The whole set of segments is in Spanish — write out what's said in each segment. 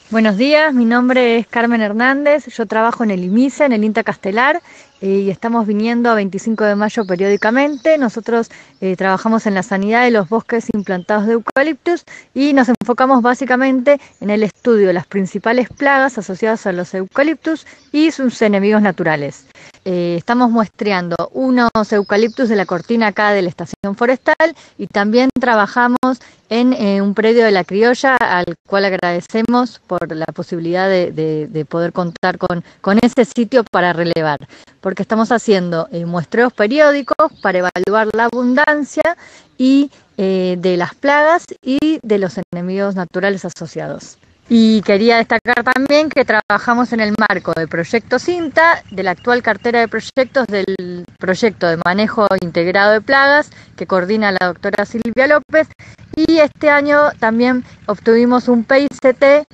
Buenos días, mi nombre es Carmen Hernández, yo trabajo en el IMISA, en el INTA Castelar, y estamos viniendo a 25 de mayo periódicamente. Nosotros trabajamos en la sanidad de los bosques implantados de eucaliptus y nos enfocamos básicamente en el estudio de las principales plagas asociadas a los eucaliptus y sus enemigos naturales. Estamos muestreando unos eucaliptus de la cortina acá de la estación forestal y también trabajamos en un predio de La Criolla, al cual agradecemos por la posibilidad de poder contar con ese sitio para relevar, porque estamos haciendo muestreos periódicos para evaluar la abundancia y de las plagas y de los enemigos naturales asociados. Y quería destacar también que trabajamos en el marco del proyecto CINTA, de la actual cartera de proyectos del proyecto de manejo integrado de plagas que coordina la doctora Silvia López, y este año también obtuvimos un PICT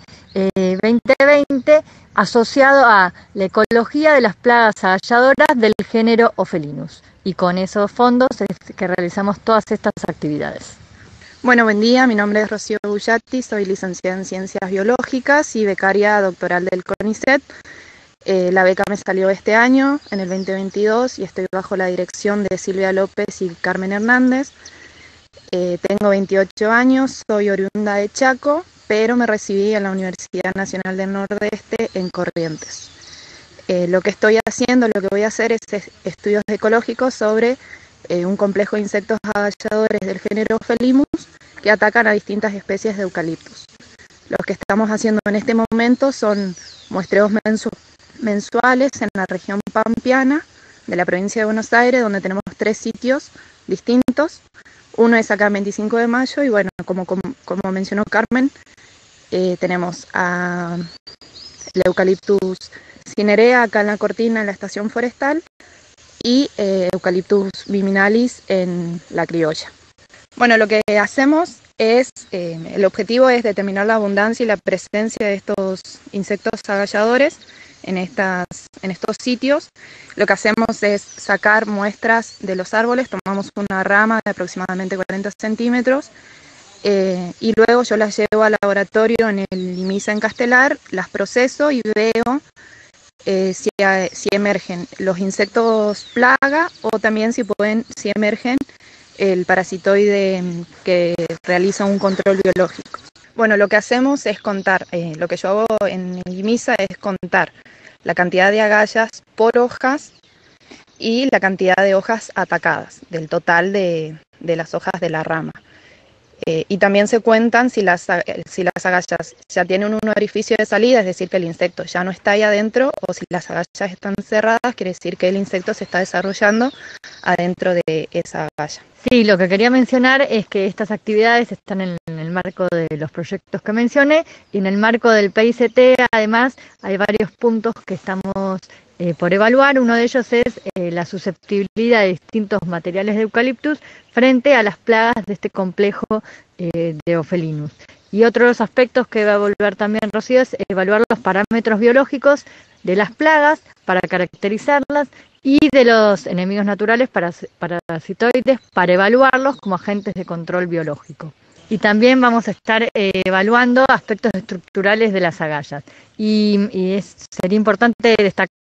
2020 asociado a la ecología de las plagas agalladoras del género Ophelinus, y con esos fondos es que realizamos todas estas actividades. Bueno, buen día, mi nombre es Rocío Bullatti, soy licenciada en Ciencias Biológicas y becaria doctoral del CONICET. La beca me salió este año, en el 2022, y estoy bajo la dirección de Silvia López y Carmen Hernández. Tengo 28 años, soy oriunda de Chaco, pero me recibí en la Universidad Nacional del Nordeste en Corrientes. Lo que estoy haciendo, lo que voy a hacer es estudios ecológicos sobre un complejo de insectos agalladores del género Ophelinus que atacan a distintas especies de eucaliptus. Lo que estamos haciendo en este momento son muestreos mensuales en la región pampeana de la provincia de Buenos Aires, donde tenemos 3 sitios distintos. Uno es acá en 25 de mayo y bueno, como mencionó Carmen, tenemos a el Eucaliptus cinerea acá en la cortina en la estación forestal y Eucaliptus viminalis en La Criolla. Bueno, lo que hacemos es, el objetivo es determinar la abundancia y la presencia de estos insectos agalladores en estos sitios. Lo que hacemos es sacar muestras de los árboles, tomamos una rama de aproximadamente 40 centímetros y luego yo las llevo al laboratorio en el IMISA en Castelar, las proceso y veo si emergen los insectos plaga o también si emergen el parasitoide que realiza un control biológico. Bueno, lo que hacemos es contar, lo que yo hago en el IMISA es contar la cantidad de agallas por hojas y la cantidad de hojas atacadas, del total de las hojas de la rama. Y también se cuentan si las agallas ya tienen un orificio de salida, es decir, que el insecto ya no está ahí adentro, o si las agallas están cerradas, quiere decir que el insecto se está desarrollando adentro de esa agalla. Sí, lo que quería mencionar es que estas actividades están en el marco de los proyectos que mencioné, y en el marco del PICT además hay varios puntos que estamos por evaluar. Uno de ellos es la susceptibilidad de distintos materiales de eucaliptus frente a las plagas de este complejo de Ophelinus. Y otro de los aspectos que va a evaluar también Rocío es evaluar los parámetros biológicos de las plagas para caracterizarlas y de los enemigos naturales parasitoides para evaluarlos como agentes de control biológico. Y también vamos a estar evaluando aspectos estructurales de las agallas. Sería importante destacar